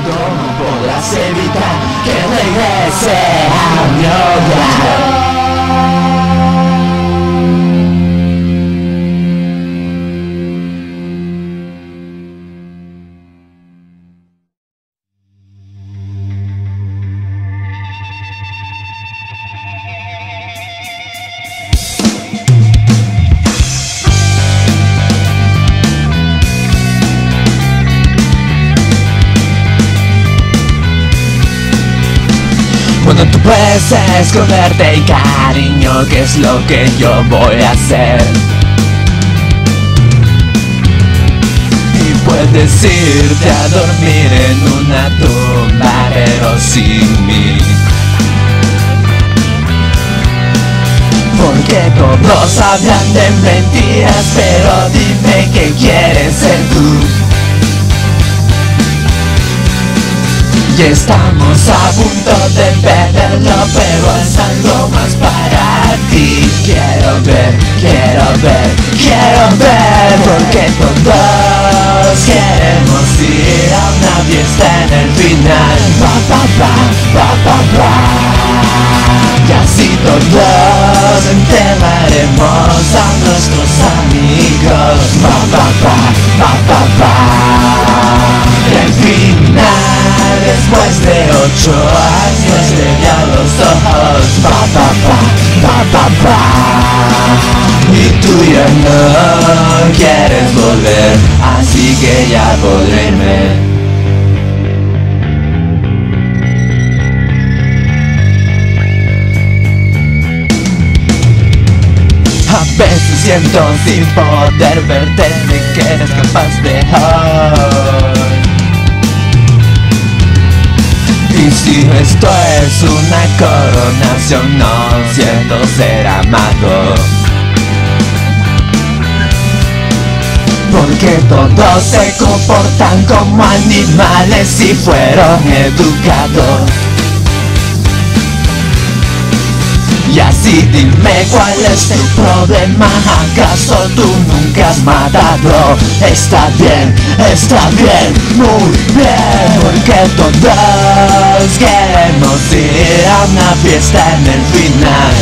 ¿Cómo podrás evitar que regrese a mi hogar? Cuando tú puedes esconderte y cariño, ¿qué es lo que yo voy a hacer? Y puedes irte a dormir en una tumba, pero sin mí. Porque todos hablan de mentiras, pero dime qué quieres ser tú. Y estamos a punto de perderlo, pero es algo más para ti. Quiero ver, porque todos queremos ir a una fiesta en el final. Y así todos enterraremos a nuestros amigos. Y al final, después de 8 años, te vi a los ojos. Y tú ya no quieres volver, así que ya podré irme. A veces siento sin poder verte ni que eres capaz de hoy. Y si esto es una coronación, no siento ser amado. Porque todos se comportan como animales y fueron educados. Y así dime cuál es el problema, ¿acaso tú nunca has matado? Está bien, muy bien, porque todos queremos ir a una fiesta en el final.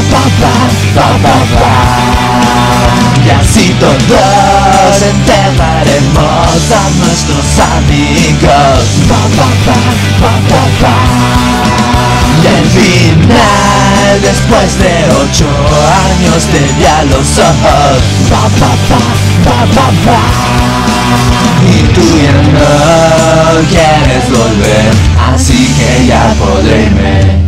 Y así todos enterraremos a nuestros amigos. Y al final, después de 8 años, te vi a los ojos. Y tú ya no quieres volver, así que ya podré irme.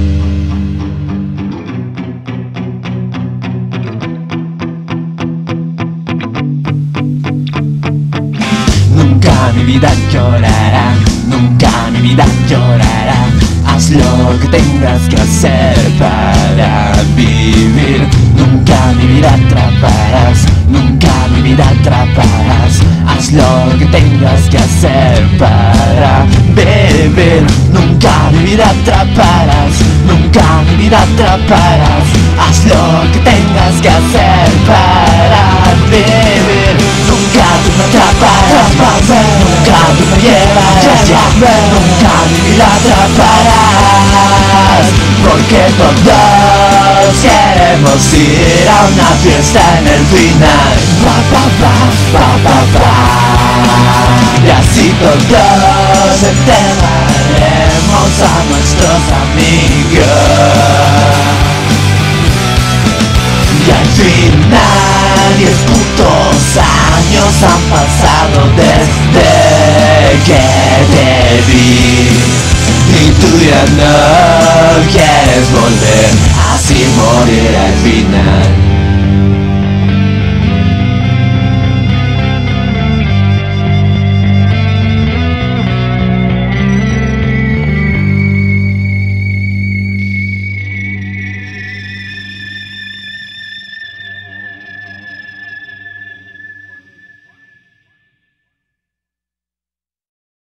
Nunca mi vida llorará, nunca mi vida llorará. Haz lo que tengas que hacer para vivir. Nunca mi vida atraparás, nunca mi vida atraparás. Haz lo que tengas que hacer para vivir. Nunca mi vida atraparás, nunca mi vida atraparás. Haz lo que tengas que hacer para vivir. Nunca tú me atraparás, nunca tú me llevarás, nunca mi vida atraparás. Porque todos queremos ir a una fiesta en el final. Y así todos enterraremos a nuestros amigos. Y al final 10 putos años han pasado desde que te vi. Y tú ya no quieres volver, así morir al final.